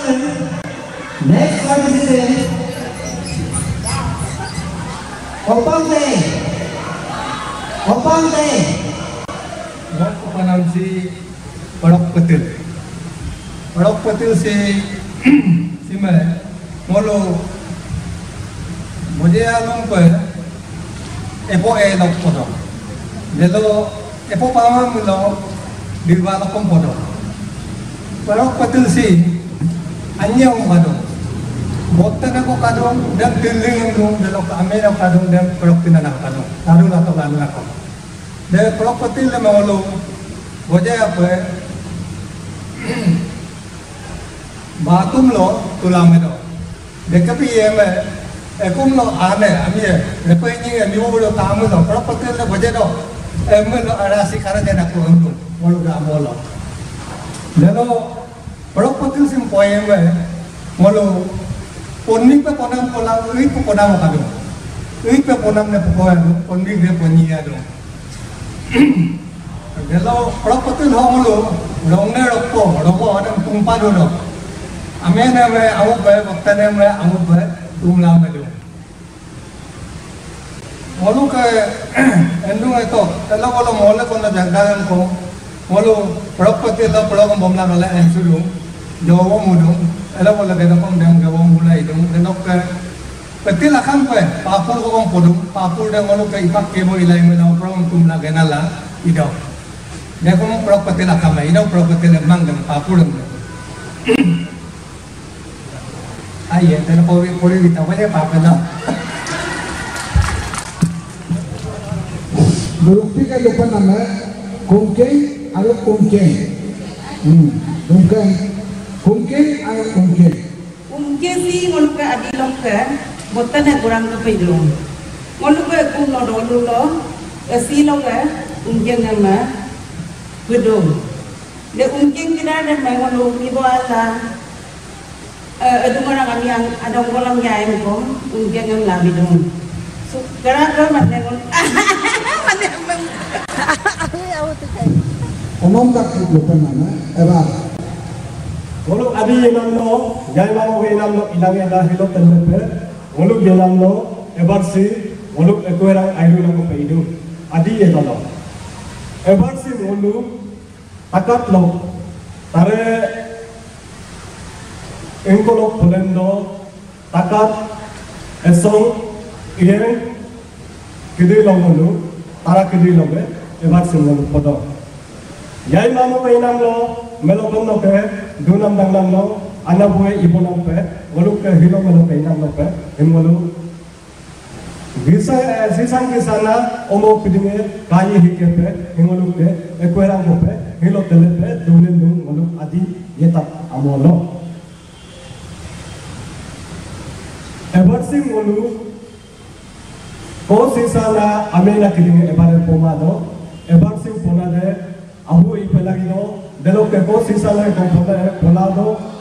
Next participant, Opante. Aku panam si Padok Petil si मैं मोलो मुझे आलम पर एपो लोग पढ़ो जेलो एपो पावा मिलो दिवाला कम पढ़ो Padok Petil si अन्य पढ़ो Botana ko kadong dan tiling dong dalam kami nak kadong dan pelok tina nak kadong lalu nak dan pelok petil le malu wajah apa batum lo tulang itu dekapi ye me ekum lo ane ami lepas ini ami boleh tamu lo pelok petil le wajah do emme lo arasi karena nak kurang malu dah malu lalu pelok petil sim poem me malu Poning pe ponam polang, uik pe ponam kado. Uik pe ponam ne pokoan, poning ne ponia do. Kalau properti hong lo, long ne ropo ada tumpa do. Ame ne me amu be, waktu ne me amu be, tumla me do. Malu ke endung itu, kalau mole kono jangkaan ko, malu properti itu pelong bomla kala ensuru, jawa mudo. Ela bola kena pom dem gawang mulai dong denok ke petil akan pe papul ko kong podung papul dem malu ke ipak kebo ilai menau prom tumla genala idau dia ko mo pro petil akan mai idau pro petil mang dem papul dem aye tena pori kita wajah papel lah Berukti ka lupa nama kongkeng atau kongkeng Mungkin ayat mungkin sih ngolu ke adilong ke botan yang kurang ke pedulung ngolu ke kum no dulu lo silong ke mungkin nama gedung de mungkin kita ada ngolu ibu ala ada orang kami yang ada orang yang kom mungkin yang labi dong sekarang ke mana ngolu omong tak lupa nama ebar Ngolok abi yenam lo, jai mamo yenam lo ilang eda hilo tendepe. Ngolok yenam lo, ebar si, ngolok ekoerang airu lang ko peidu. Adi yenam lo. Ebar si ngolok takat lo, tare engkolok polendo takat esong ien kidi lo ngolok, tara kidi lo be, ebar si ngolok podo. Jai mamo yenam lo, melokon lo ke. Dunam dangnam lo, anak buah ibu nampe, walau ke hilo malu ke inam nampe, walau sisang kisana omo pidinge kayi hikepe, walau ke ekuerang kope, hilo telepe, dunin dung walau adi yetak amolo. Ebarsing walau ko sisana amena kidinge ebare pomado, ebarsing ponade ahu ipelagino de lo que vos si sale con poder volado